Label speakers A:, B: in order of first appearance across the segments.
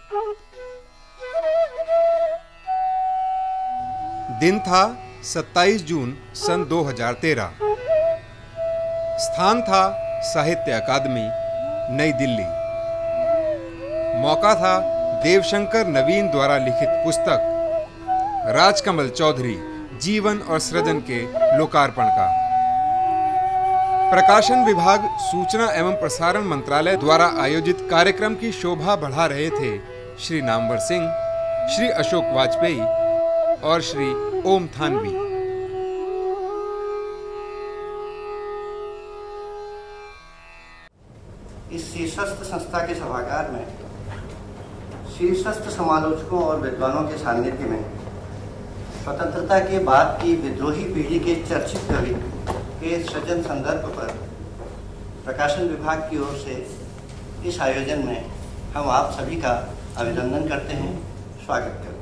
A: दिन था 27 जून सन 2013। स्थान था साहित्य अकादमी, नई दिल्ली। मौका था देवशंकर नवीन द्वारा लिखित पुस्तक राजकमल चौधरी जीवन और सृजन के लोकार्पण का। प्रकाशन विभाग, सूचना एवं प्रसारण मंत्रालय द्वारा आयोजित कार्यक्रम की शोभा बढ़ा रहे थे श्री नामवर सिंह, श्री अशोक वाजपेयी और श्री ओम थानवी।
B: इस शीर्षस्थ संस्था के सभागार में शीर्षस्थ समालोचकों और विद्वानों के सानिध्य में स्वतंत्रता के बाद की विद्रोही पीढ़ी के चर्चित कवि के सृजन संदर्भ पर प्रकाशन विभाग की ओर से इस आयोजन में हम आप सभी का अभिनंदन करते हैं, स्वागत करते हैं।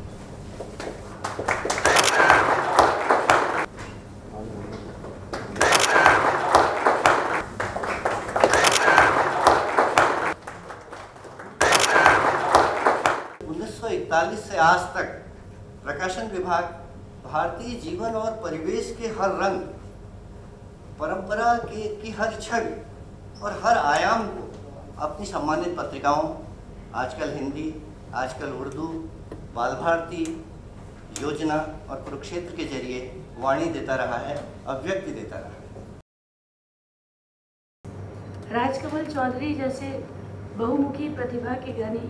B: 1941 से आज तक प्रकाशन विभाग भारतीय जीवन और परिवेश के हर रंग, परंपरा की हर छवि और हर आयाम को अपनी सम्मानित पत्रिकाओं, आजकल हिंदी, आजकल उर्दू, बाल भारती, योजना और कुरुक्षेत्र के जरिए वाणी देता रहा है, अभिव्यक्ति देता रहा है।
C: राजकमल चौधरी जैसे बहुमुखी प्रतिभा के धनी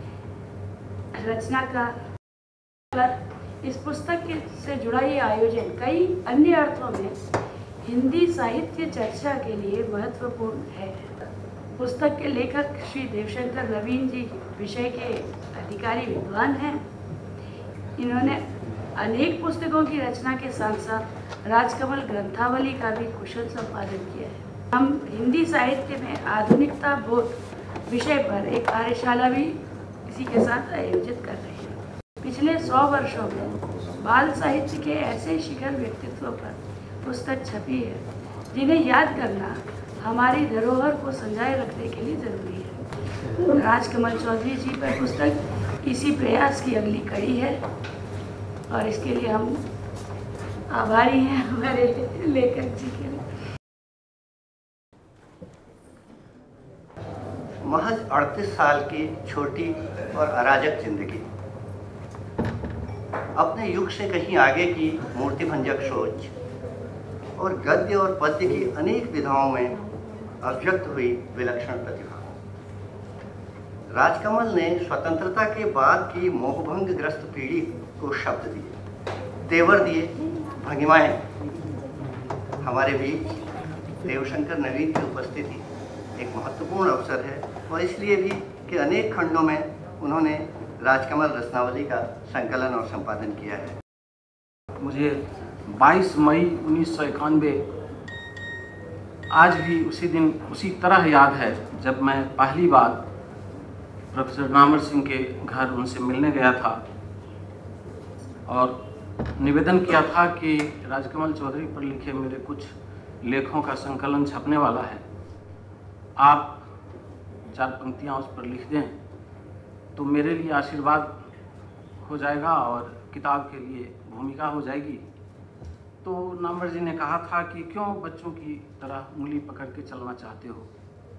C: रचनाकार इस पुस्तक से जुड़ा ये आयोजन कई अन्य अर्थों में हिंदी साहित्य चर्चा के लिए महत्वपूर्ण है। पुस्तक के लेखक श्री देवशंकर नवीन जी विषय के अधिकारी विद्वान हैं। इन्होंने अनेक पुस्तकों की रचना के साथ साथ राजकमल ग्रंथावली का भी कुशल संपादन किया है। हम हिंदी साहित्य में आधुनिकता बोध विषय पर एक कार्यशाला भी इसी के साथ आयोजित कर रहे हैं। पिछले 100 वर्षों में बाल साहित्य के ऐसे शिखर व्यक्तित्व पर पुस्तक छपी है जिन्हें याद करना हमारी धरोहर को संजाए रखने के लिए जरूरी है। राजकमल चौधरी जी पर पुस्तक इसी प्रयास की अगली कड़ी है और इसके लिए हम आभारी हैं हमारे लेखक जी के लिए।
B: महज 38 साल की छोटी और अराजक जिंदगी, अपने युग से कहीं आगे की मूर्तिभंजक सोच और गद्य और पद्य की अनेक विधाओं में अभिव्यक्त हुई विलक्षण प्रतिभा। राजकमल ने स्वतंत्रता के बाद की मोहभंग ग्रस्त पीढ़ी को शब्द दिए, तेवर दिए, भंगिमाएं। हमारे बीच देवशंकर नवीन की उपस्थिति एक महत्वपूर्ण अवसर है और इसलिए भी कि अनेक खंडों में उन्होंने राजकमल रचनावली का संकलन और संपादन किया है।
D: मुझे 22 मई 1991 आज भी उसी दिन उसी तरह याद है जब मैं पहली बार प्रोफेसर नामवर सिंह के घर उनसे मिलने गया था और निवेदन किया था कि राजकमल चौधरी पर लिखे मेरे कुछ लेखों का संकलन छपने वाला है, आप 4 पंक्तियाँ उस पर लिख दें तो मेरे लिए आशीर्वाद हो जाएगा और किताब के लिए भूमिका हो जाएगी। तो नामवर जी ने कहा था कि क्यों बच्चों की तरह उंगली पकड़ के चलना चाहते हो।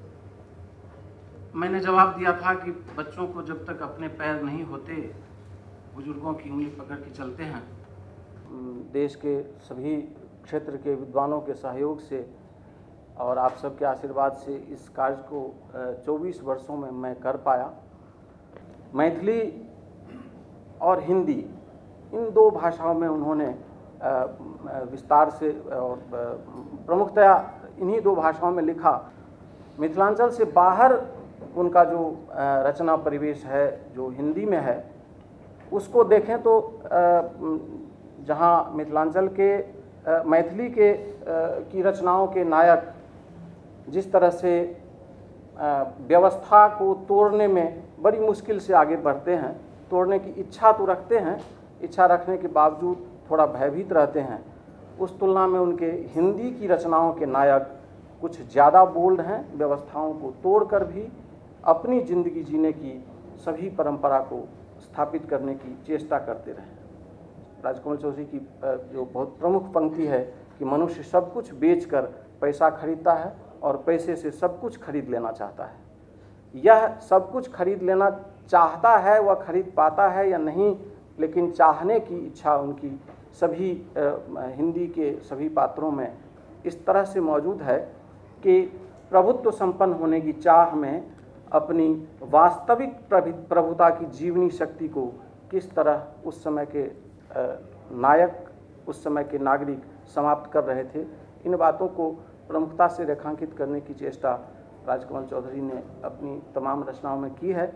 D: मैंने जवाब दिया था कि बच्चों को जब तक अपने पैर नहीं होते बुजुर्गों की उंगली पकड़ के चलते हैं। देश के सभी क्षेत्र के विद्वानों के सहयोग से और आप सबके आशीर्वाद से इस कार्य को 24 वर्षों में मैं कर पाया। मैथिली और हिंदी इन 2 भाषाओं में उन्होंने विस्तार से और प्रमुखतया इन्हीं 2 भाषाओं में लिखा। मिथिलांचल से बाहर उनका जो रचना परिवेश है जो हिंदी में है उसको देखें तो जहाँ मिथिलांचल के मैथिली के की रचनाओं के नायक जिस तरह से व्यवस्था को तोड़ने में बड़ी मुश्किल से आगे बढ़ते हैं, तोड़ने की इच्छा तो रखते हैं, इच्छा रखने के बावजूद थोड़ा भयभीत रहते हैं, उस तुलना में उनके हिंदी की रचनाओं के नायक कुछ ज़्यादा बोल्ड हैं, व्यवस्थाओं को तोड़कर भी अपनी ज़िंदगी जीने की सभी परंपरा को स्थापित करने की चेष्टा करते रहे। राजकमल चौधरी की जो बहुत प्रमुख पंक्ति है कि मनुष्य सब कुछ बेचकर पैसा खरीदता है और पैसे से सब कुछ खरीद लेना चाहता है। यह सब कुछ खरीद लेना चाहता है, वह खरीद पाता है या नहीं, लेकिन चाहने की इच्छा उनकी सभी हिंदी के सभी पात्रों में इस तरह से मौजूद है कि प्रभुत्व संपन्न होने की चाह में अपनी वास्तविक प्रभुता की जीवनी शक्ति को किस तरह उस समय के नायक, उस समय के नागरिक समाप्त कर रहे थे, इन बातों को प्रमुखता से रेखांकित करने की चेष्टा राजकमल चौधरी ने अपनी तमाम रचनाओं में की है।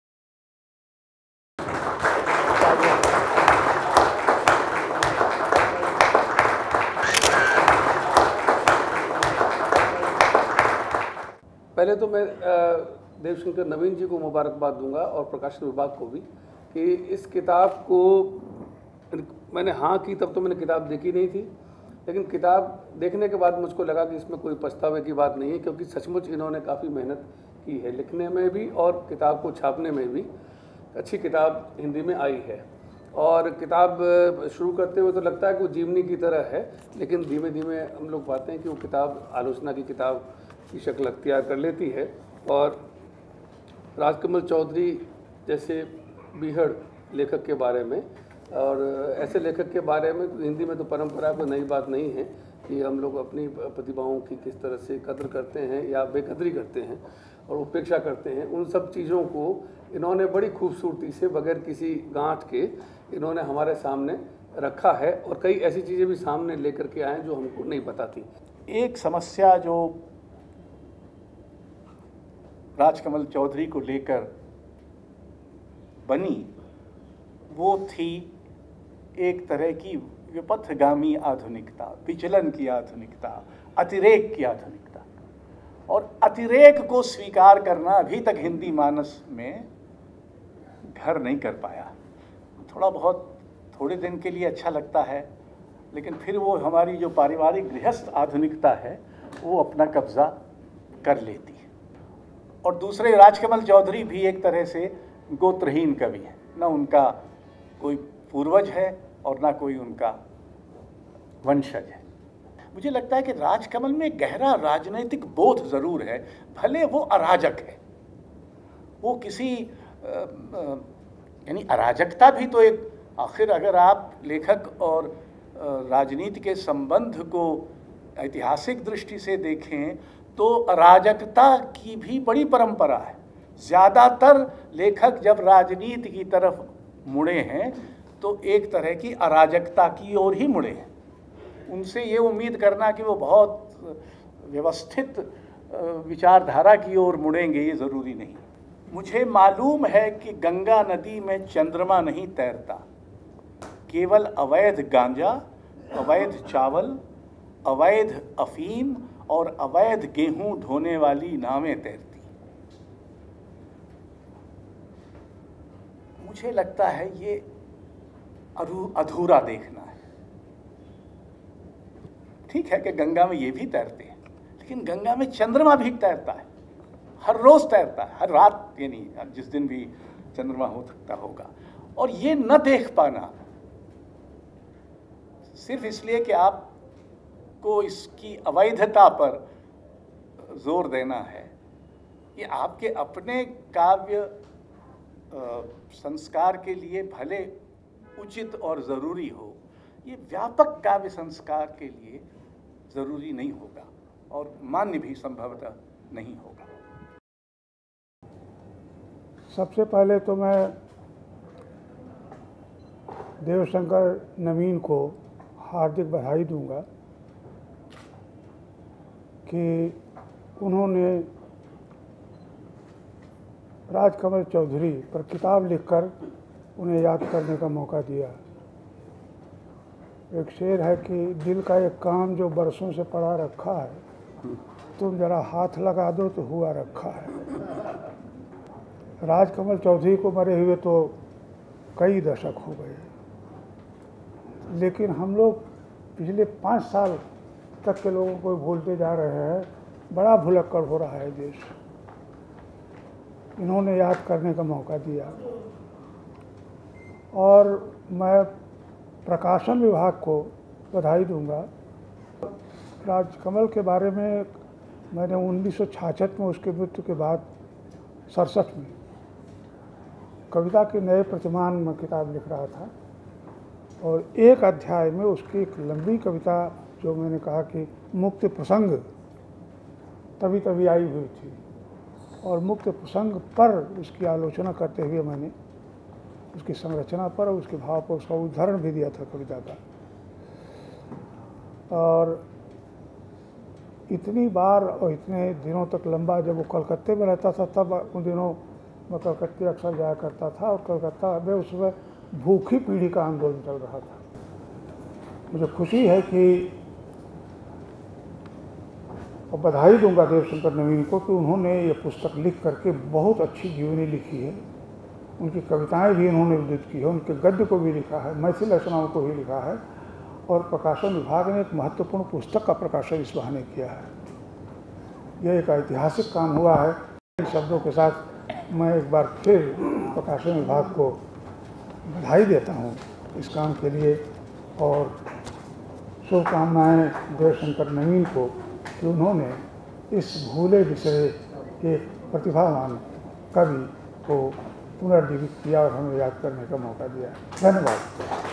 E: पहले तो मैं देवशंकर नवीन जी को मुबारकबाद दूंगा और प्रकाशन विभाग को भी कि इस किताब को मैंने हाँ की तब तो मैंने किताब देखी नहीं थी, लेकिन किताब देखने के बाद मुझको लगा कि इसमें कोई पछतावे की बात नहीं है, क्योंकि सचमुच इन्होंने काफ़ी मेहनत की है लिखने में भी और किताब को छापने में भी। अच्छी किताब हिंदी में आई है और किताब शुरू करते हुए तो लगता है कि वो जीवनी की तरह है, लेकिन धीमे धीमे हम लोग पाते हैं कि वो किताब आलोचना की किताब की शक्ल अख्तियार कर लेती है। और राजकमल चौधरी जैसे बीहड़ लेखक के बारे में और ऐसे लेखक के बारे में हिंदी में तो परंपरा कोई नई बात नहीं है कि हम लोग अपनी प्रतिभाओं की किस तरह से कद्र करते हैं या बेकदरी करते हैं और उपेक्षा करते हैं। उन सब चीज़ों को इन्होंने बड़ी खूबसूरती से बगैर किसी गांठ के इन्होंने हमारे सामने रखा है और कई ऐसी चीज़ें भी सामने लेकर के आए जो हमको नहीं पता थी।
F: एक समस्या जो राजकमल चौधरी को लेकर बनी वो थी एक तरह की विपथगामी आधुनिकता, विचलन की आधुनिकता, अतिरेक की आधुनिकता। और अतिरेक को स्वीकार करना अभी तक हिंदी मानस में घर नहीं कर पाया। थोड़ा बहुत थोड़े दिन के लिए अच्छा लगता है, लेकिन फिर वो हमारी जो पारिवारिक गृहस्थ आधुनिकता है वो अपना कब्जा कर लेती है। और दूसरे राजकमल चौधरी भी एक तरह से गोत्रहीन कवि है, ना उनका कोई पूर्वज है और ना कोई उनका वंशज है। मुझे लगता है कि राजकमल में गहरा राजनैतिक बोध जरूर है, भले वो अराजक है। वो किसी यानी अराजकता भी तो एक, आखिर अगर आप लेखक और राजनीति के संबंध को ऐतिहासिक दृष्टि से देखें तो अराजकता की भी बड़ी परंपरा है। ज़्यादातर लेखक जब राजनीति की तरफ मुड़े हैं तो एक तरह की अराजकता की ओर ही मुड़े हैं। उनसे ये उम्मीद करना कि वो बहुत व्यवस्थित विचारधारा की ओर मुड़ेंगे ये ज़रूरी नहीं। मुझे मालूम है कि गंगा नदी में चंद्रमा नहीं तैरता, केवल अवैध गांजा, अवैध चावल, अवैध अफीम और अवैध गेहूं ढोने वाली नावें तैरती। मुझे लगता है ये अधूरा देखना है। ठीक है कि गंगा में ये भी तैरते हैं, लेकिन गंगा में चंद्रमा भी तैरता है, हर रोज तैरता है, हर रात, यानी जिस दिन भी चंद्रमा हो सकता होगा। और ये न देख पाना सिर्फ इसलिए कि आपको इसकी अवैधता पर जोर देना है, ये आपके अपने काव्य संस्कार के लिए भले उचित और ज़रूरी हो, ये व्यापक काव्य संस्कार के लिए ज़रूरी नहीं होगा और मान्य भी संभवतः नहीं होगा।
G: सबसे पहले तो मैं देवशंकर नवीन को हार्दिक बधाई दूंगा कि उन्होंने राजकमल चौधरी पर किताब लिखकर उन्हें याद करने का मौका दिया। एक शेर है कि दिल का एक काम जो बरसों से पड़ा रखा है, तुम जरा हाथ लगा दो तो हुआ रखा है। राजकमल चौधरी को मरे हुए तो कई दशक हो गए, लेकिन हम लोग पिछले 5 साल तक के लोगों को भूलते जा रहे हैं। बड़ा भुलक्कड़ हो रहा है देश। इन्होंने याद करने का मौका दिया। और मैं प्रकाशन विभाग को बधाई दूंगा। राजकमल के बारे में मैंने 1966 में उसके मृत्यु के बाद 67 में कविता के नए प्रतिमान में किताब लिख रहा था, और एक अध्याय में उसकी एक लंबी कविता जो मैंने कहा कि मुक्त प्रसंग तभी तभी आई हुई थी, और मुक्त प्रसंग पर उसकी आलोचना करते हुए मैंने उसकी संरचना पर और उसके भाव पर उसका उदाहरण भी दिया था कविता का। और इतनी बार और इतने दिनों तक लंबा जब वो कलकत्ते में रहता था, तब उन दिनों मैं कलकत्ते अक्सर जाया करता था, और कलकत्ता में उस समय भूखी पीढ़ी का आंदोलन चल रहा था। मुझे खुशी है कि, और बधाई दूंगा देवशंकर नवीन को कि उन्होंने ये पुस्तक लिख करके बहुत अच्छी जीवनी लिखी है। उनकी कविताएं भी उन्होंने उद्धृत की है, उनके गद्य को भी लिखा है, मैथिली रचनाओं को भी लिखा है, और प्रकाशन विभाग ने एक महत्वपूर्ण पुस्तक का प्रकाशन इस बहाने किया है। यह एक ऐतिहासिक काम हुआ है। इन शब्दों के साथ मैं एक बार फिर प्रकाशन विभाग को बधाई देता हूँ इस काम के लिए, और शुभकामनाएँ देवशंकर नवीन को कि उन्होंने इस भूले बिसरे एक प्रतिभावान कवि को पुनर्जीवित किया और हमें याद करने का मौका दिया। धन्यवाद।